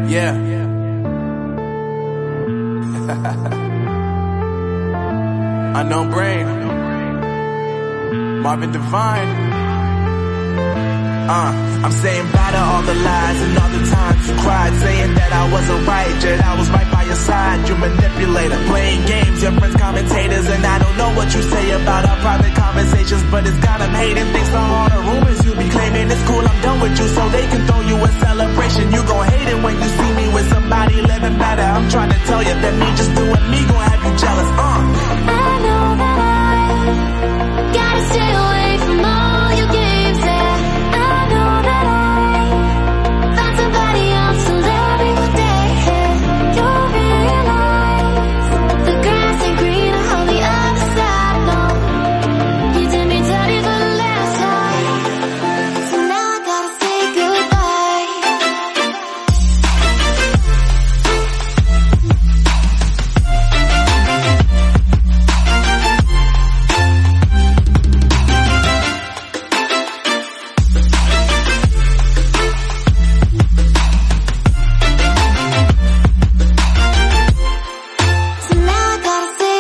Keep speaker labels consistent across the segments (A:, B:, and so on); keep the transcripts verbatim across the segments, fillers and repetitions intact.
A: Yeah. Unknown Brain. Marvin Devine. Uh, I'm saying bye to all the lies and all the times you cried, saying that I wasn't right, yet I was right by your side. You manipulator, playing games, your friends commentators, and I don't know what you say about our private conversations, but it's got them hating. Thanks to all the rumors you be claiming. It's cool, I'm done with you, so they can throw you a celebration. You gon' hate it when you see me with somebody living better. I'm trying to tell you that me just doing me gon' have you jealous. Uh.
B: I know that I gotta stay away from all your games, yeah. I know that I found somebody else to love me one day, yeah. You'll realize the grass ain't greener on the other side, no. You did me dirty for the last time, so now I gotta say goodbye. So now I gotta say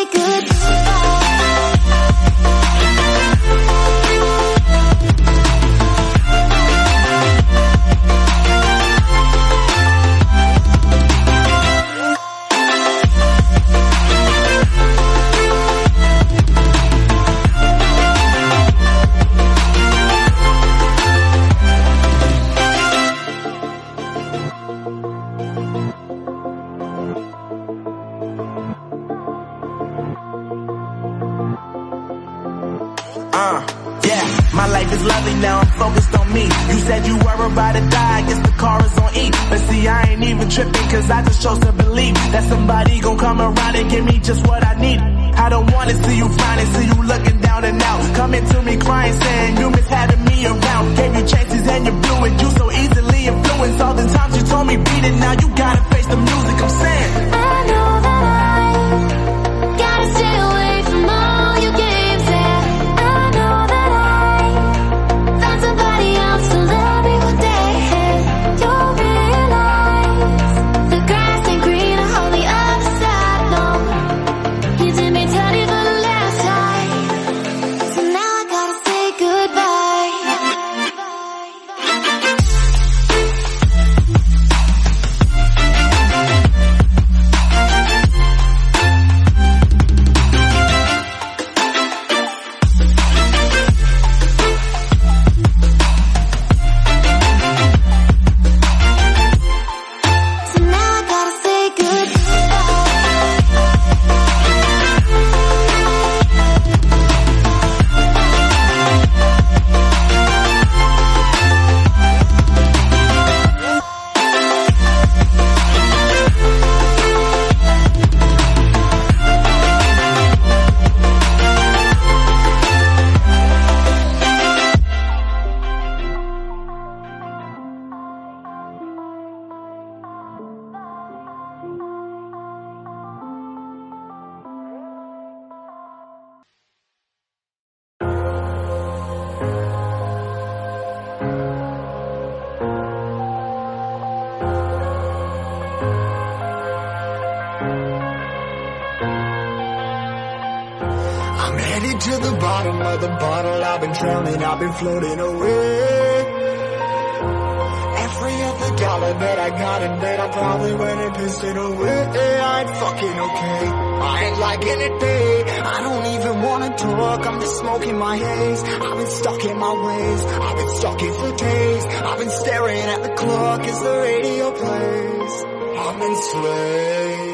A: Uh, yeah, my life is lovely now, I'm focused on me. You said you were about to die, I guess the car is on E. But see, I ain't even tripping, cause I just chose to believe that somebody gon' come around and give me just what I need. I don't wanna see you frowning, see you looking down and out, coming to me crying, saying you miss having me around. Gave you chances and you blew it, you so easily influenced. All the times you told me beat it, now you gotta face the music, I'm saying
B: I know that I gotta stay away from all your games, yeah. I know that I found somebody else to love me one day, yeah. You'll realize the grass ain't greener on the other side, no. You did me dirty for the last time, so now I gotta say goodbye. So now I gotta say
C: I'm headed to the bottom of the bottle. I've been drowning, I've been floating away. Every other dollar that I got in bed, I probably went and pissed it away. I ain't fucking okay, I ain't liking it, babe. I don't even wanna talk, I'm just smoking my haze. I've been stuck in my ways, I've been stuck in for days. I've been staring at the clock as the radio plays. I'm enslaved.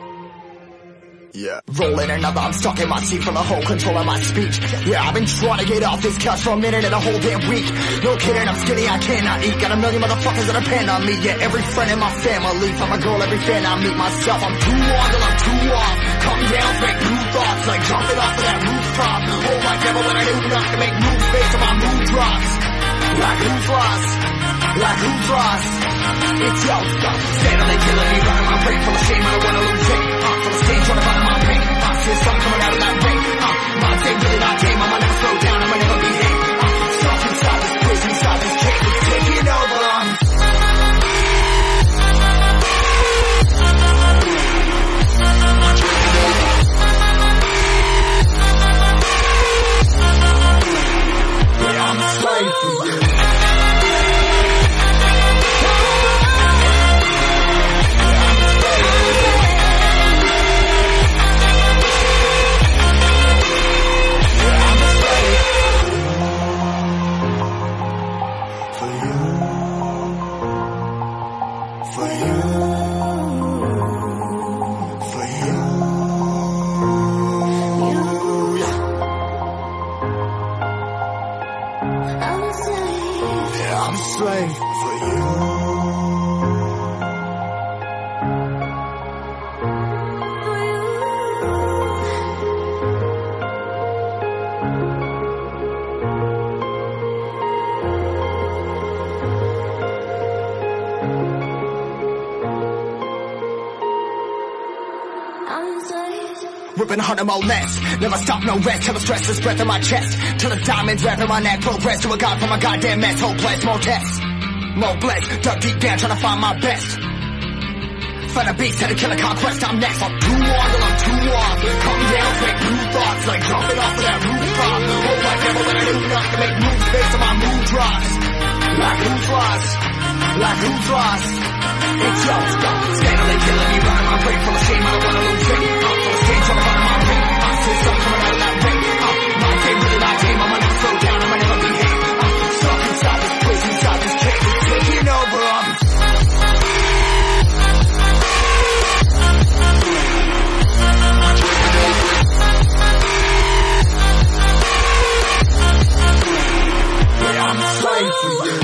C: Yeah. Rolling another, I'm stuck in my seat from the whole control of my speech. Yeah, I've been trying to get off this couch for a minute and a whole damn week. No kidding, I'm skinny, I cannot eat. Got a million motherfuckers that depend on me. Yeah, every friend in my family, from a girl, every fan I meet myself. I'm too on till I'm too off. Come down, make new thoughts, like jumping off of that rooftop. Oh my devil, when I do enough to make moves based on my mood drops. Like who's lost? Like who's lost? It's your stuff. Steadily killing me, running my brain full of shame. I don't wanna lose it. Uh, full of stage, trying to find my pain. Uh, see the sun coming out of that rain. Uh, my day really not game. I'ma never slow down. I'ma never be hate. Uh, stuck inside this prison, inside this cage. It's taking over. ripping a hundred more less. Never stop, no rest, till the stress is breath in my chest. Till the diamonds wrapping my neck, progress to a god from a goddamn mess. Hopeless, more tests, more blessed. Dug deep down, trying to find my best. Find a beast, had to kill a conquest, I'm next. I'm too on till I'm too off. Come down, make new thoughts, like jumping off of that rooftop. Hope I never let it do enough to make moves based on my mood drops. Like who's lost? Like who's lost? It's your stop. Steadily killing me, running my brain full of shame. I don't wanna lose weight. I'm full of stage, trying to run my brain. I'm still stuck coming out of that rain. I'm my game, really my team. I'ma never slow down, I'ma never behave. I'm stuck inside this place, inside this cage. It's taking over, I'm I'm a slave for you.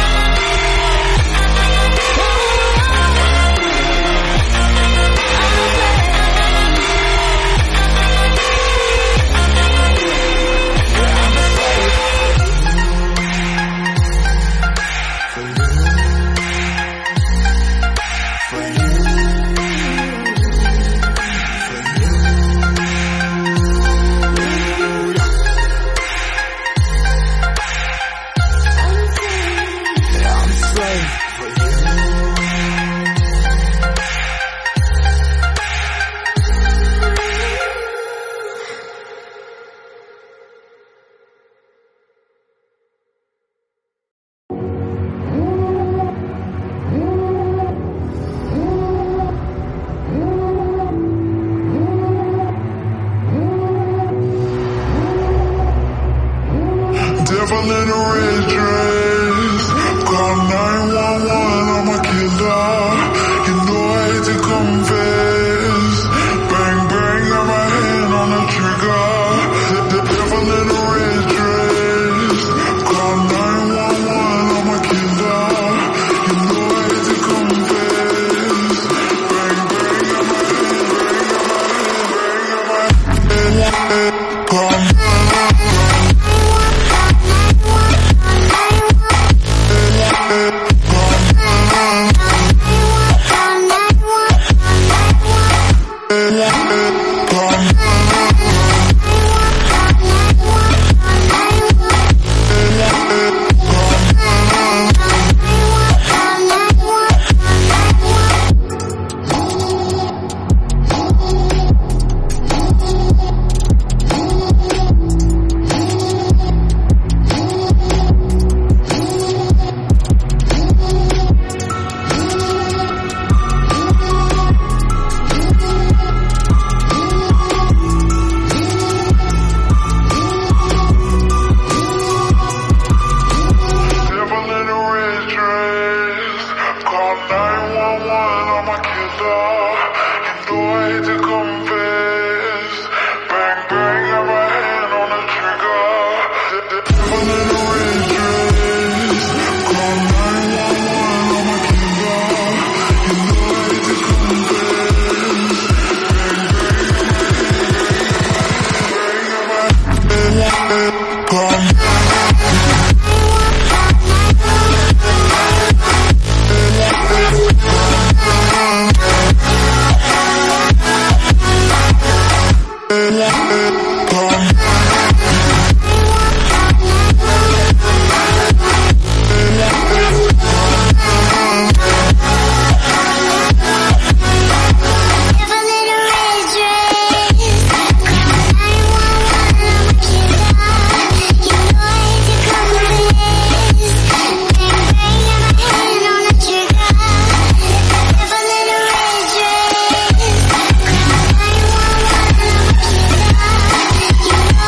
D: Devil in a red dress, call nine one one, I'm a killer. You know I hate to confess. Bang bang, got my hand on the trigger. The, the devil in a red dress, call nine one one, I'm a killer. You know I hate to confess. Bang bang, got my hand, bang, got my hand, bang, got my hand. Call
B: you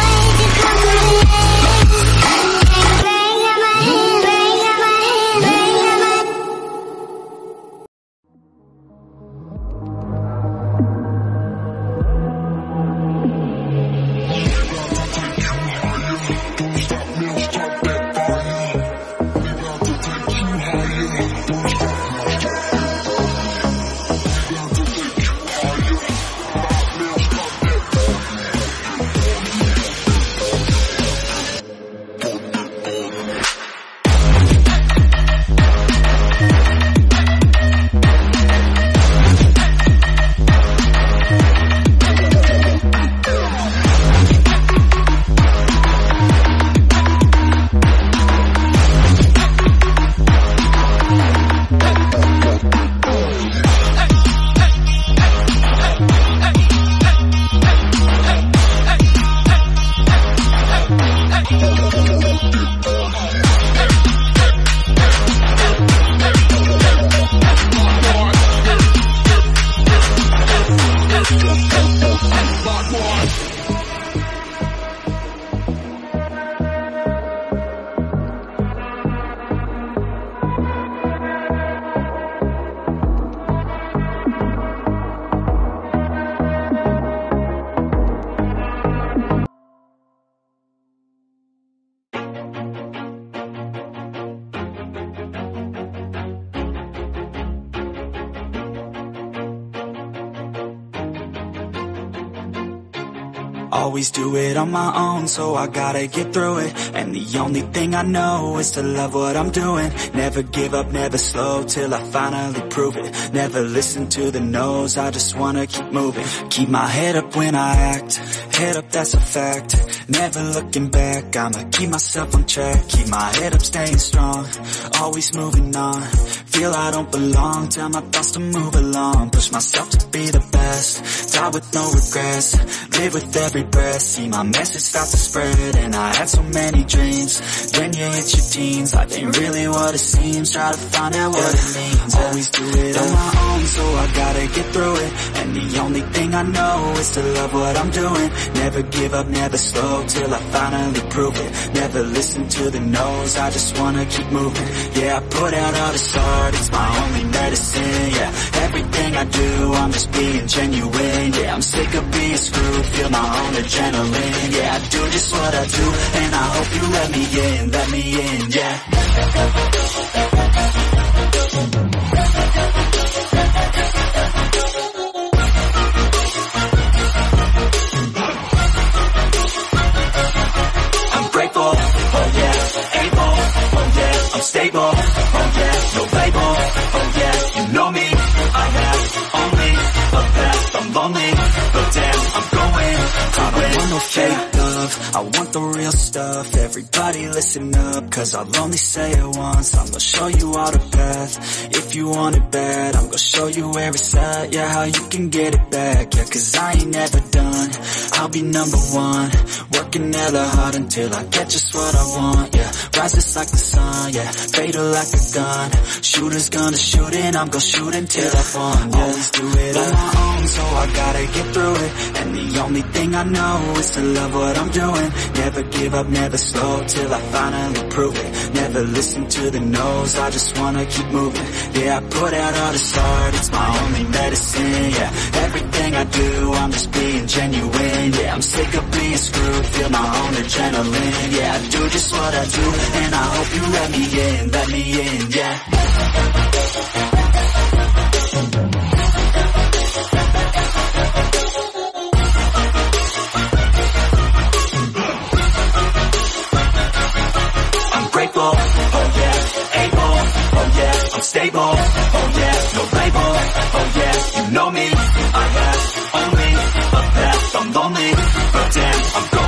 A: Always do it on my own, so I gotta get through it. And the only thing I know is to love what I'm doing. Never give up, never slow, till I finally prove it. Never listen to the no's, I just wanna keep moving. Keep my head up when I act, head up, that's a fact. Never looking back, I'ma keep myself on track. Keep my head up, staying strong, always moving on. Feel I don't belong, tell my thoughts to move along. Push myself to be the best, die with no regrets. Live with every breath, see my message start to spread. And I had so many dreams, then you hit your teens. Life ain't really what it seems, try to find out what it means. Always do it on my own, so I gotta get through it. And the only thing I know is to love what I'm doing. Never give up, never slow, till I finally prove it. Never listen to the no's, I just wanna keep moving. Yeah, I put out all this art, it's my only medicine. Yeah, everything I do, I'm just being genuine. Yeah, I'm sick of being screwed, feel my own adrenaline. Yeah, I do just what I do, and I hope you let me in, let me in, yeah. I'm grateful, oh yeah, able, oh yeah, I'm stable, oh yeah, no label, oh yeah, you know me, I have only a past, I'm lonely, but damn, I'm going, I don't want no fake love, I want the real stuff. Everybody listen up, cause I'll only say it once. I'm gonna show you all the path, if you want it bad. I'm gonna show you where it's at, yeah, how you can get it back. Yeah, cause I ain't never done, I'll be number one. Working hella hard until I get just what I want, yeah. Rises like the sun, yeah, fatal like a gun. Shooters gonna shoot and I'm gonna shoot until I fall, yeah. Always do it on my own, so I gotta get through it. And the only thing I know is to love what I'm doing. Never give up, never slow, till I finally prove it. Never listen to the no's, I just wanna keep moving. Yeah, I put out all this art, it's my only medicine. Yeah, everything I do, I'm just being genuine. Yeah, I'm sick of being screwed, feel my own adrenaline. Yeah, I do just what I do, and I hope you let me in, let me in, yeah. I'm grateful, oh yeah, able, oh yeah, I'm stable, oh yeah, no label, oh yeah, you know me, I have only a path, I'm lonely, but damn, I'm going.